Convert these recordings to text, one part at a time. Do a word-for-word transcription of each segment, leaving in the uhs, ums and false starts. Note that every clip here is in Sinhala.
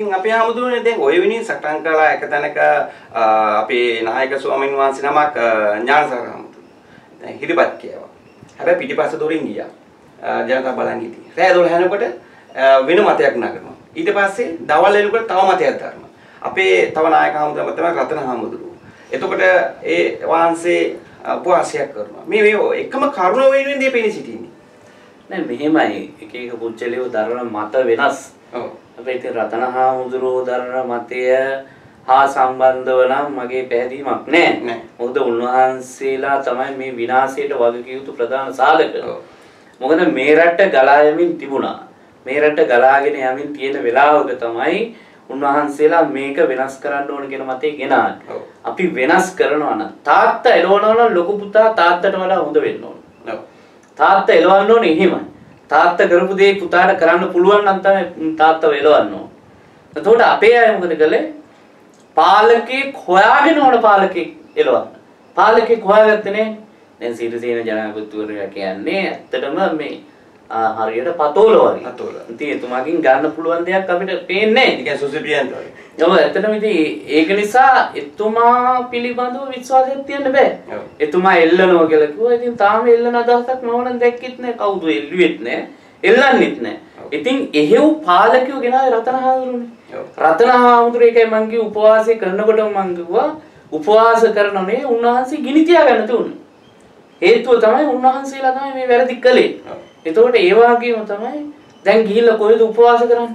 අපි ආමුදුනේ දැන් ඔය විනි සටන් කළා එක තැනක අපේ නායක ස්වාමීන් වහන්සේ නමක් ඥානසාර ආමුදුනේ. දැන් හිරිපත් කියවා. හැබැයි පිටිපස්ස දොරින් ගියා. ජනතා බලන් හිටියේ. රෑ දොළහ යනකොට වෙන මතයක් නගනවා. ඊට පස්සේ දවල් එනකොට තව මතයක් දානවා. අපේ තව නායක ආමුදුනේ තමයි රතන ආමුදුනේ. එතකොට ඒ වහන්සේ උපවාසයක් කරනවා. මේ මේ එකම කරුණ වෙනුවෙන් දෙපෙනී පෙනී සිටින්නේ. නෑ මෙහෙමයි එක එක පුච්චලියෝ දරන මත වෙනස්. ඔව්. අපේ ඉතින් රතන හාමුදුරුවෝ දරන මතය හා සම්බන්ධව නම් මගේ පැහැදීමක් නෑ. මොකද උන්වහන්සේලා තමයි මේ විනාශයට වගකිය යුතු ප්‍රධාන සාධක. මොකද මේ රට ගලා යමින් තිබුණා. මේ රට ගලාගෙන යමින් තියෙන වෙලාවක තමයි උන්වහන්සේලා මේක වෙනස් කරන්න ඕන කියන මතේ ගෙනාවේ. අපි වෙනස් කරනවා නම් තාත්තා එළවනවා නම් ලොකු පුතා තාත්තට වඩා හොඳ වෙන්න ඕන. තාත්තා එළවන්න ඕනේ එහෙමයි. තාත්තා කරපු දේ පුතාට කරන්න පුළුවන් නම් තමයි තාත්තව එළවන්න ඕන. එතකොට අපේ අය මොකද කළේ? පාලකෙක් හොයාගෙන ඕන පාලකෙක් එළවන්න. පාලකෙක් හොයාගත්තේ නේ. දැන් සිරිසේන ජනාධිපතිවරයා කියන්නේ ඇත්තටම මේ හරියට පතෝල වගේ. පතෝල. ඉතින් එතුමාගෙන් ගන්න පුළුවන් දෙයක් අපිට පේන්නේ නැහැ. ඒ කියන්නේ සුසිපියන්ට වගේ. ඔව් ඇත්තටම ඉතින් ඒක නිසා එතුමා පිළිබඳව විශ්වාසයක් තියන්න බෑ. එතුමා එල්ලනවා කියලා කිව්වා. ඉතින් තාම එල්ලන අදහසක් මම නම් දැක්කෙත් නැහැ. කවුද එල්ලුවෙත් නැහැ. එල්ලන්නෙත් නැහැ. ඉතින් එහෙව් පාලකයෝ ගෙනාවේ රතන හාමුදුරුවනේ. රතන හාමුදුරුවෝ එකයි මං කිව්ව උපවාසය කරනකොටම මං කිව්වා උපවාස කරනනේ උන්වහන්සේ ගිනි තියාගන්න තුනේ. හේතුව තමයි උන්වහන්සේලා තමයි මේ වැරදි කළේ. එතකොට ඒ වගේම තමයි දැන් ගිහිල්ලා කොහෙද උපවාස කරන්නේ?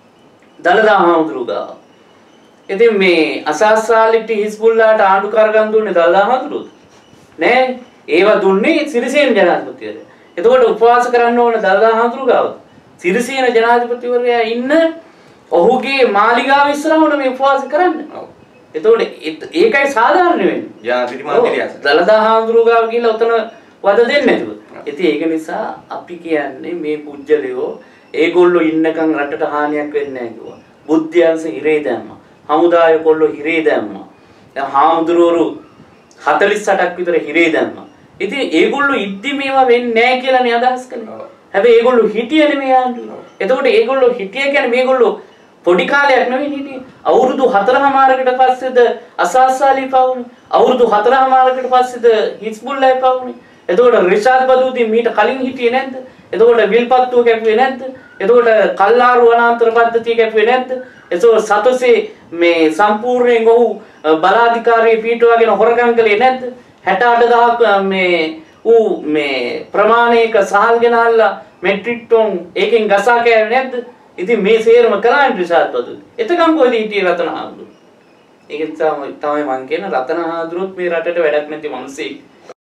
දලදා හාමුදුරුවෝ ගාව. ඉතින් මේ අසස්සාලිට හිස්බුල්ලාට ආණ්ඩු කරගන්න දුන්නේ දලදා හාමුදුරුවෝද? නෑ. ඒව දුන්නේ සිරිසේන ජනාධිපතිවරයා. එතකොට උපවාස කරන්න ඕන දලදා හාමුදුරුවෝ ගාව. සිරිසේන ජනාධිපතිවරයා ඉන්න ඔහුගේ මාලිගාව ඉස්සරහට මේ උපවාස කරන්න. එතකොට ඒකයි සාධාරණ වෙන්නේ. ජනාධිපති මන්දිරය. දලදා හාමුදුරුවෝ ගාව ගිහිල්ලා උතන වද දෙන්නේ නැතුව. ඉතින් ඒක නිසා අපි කියන්නේ මේ පුජ්‍යලයෝ ඒගොල්ලෝ ඉන්නකම් රටට හානියක් වෙන්නේ නැහැ කිව්වා. බුද්ධ්‍යංශ හිරේ දැම්මා. හමුදාය කොල්ලෝ හිරේ දැම්මා. දැන් හාමුදුරුවෝ හතළිස් අටක් විතර හිරේ දැම්මා. ඉතින් ඒගොල්ලෝ ඉද්දි මේවා වෙන්නේ නැහැ කියලානේ අදහස් කළේ. හැබැයි ඒගොල්ලෝ හිටියේ නෙමෙයි ආණ්ඩුව. එතකොට ඒගොල්ලෝ හිටියේ කියන්නේ මේගොල්ලෝ පොඩි කාලයක් නෙවෙයි හිටියේ. අවුරුදු හතරමාරකට පස්සේද අසස්සාලි පවුනේ. අවුරුදු හතරමාරකට පස්සේද හිස්බුල්ලායි පවුනේ. එතකොට රිෂාඩ් බදූදීන් මීට කලින් හිටියේ නැද්ද? එතකොට විල්පත්තුව කැපුවේ නැද්ද? එතකොට කල්ලාරු වනාන්තර පද්ධතිය කැපුවේ නැද්ද? එතකොට සතොසේ මේ සම්පූර්ණයෙන් ඔහු බලාධිකාරියේ පීඨවගෙන හොරගම් කළේ නැද්ද? හැට අට දහසක් මේ ඌ මේ ප්‍රමාණයක සහල් ගෙනල්ලා මෙට්‍රික් ටොන් ඒකෙන් ගසා කෑවේ නැද්ද? ඉතින් මේ සේරම කරන්නේ රිෂාඩ් බදූදීන්. එතකම් කොහෙද හිටියේ රතන හාමුදුරුවෝ? ඒක තමයි මම කියන රතන හාමුදුරුවෝත් මේ රටට වැඩක් නැති මිනිස්සෙක්.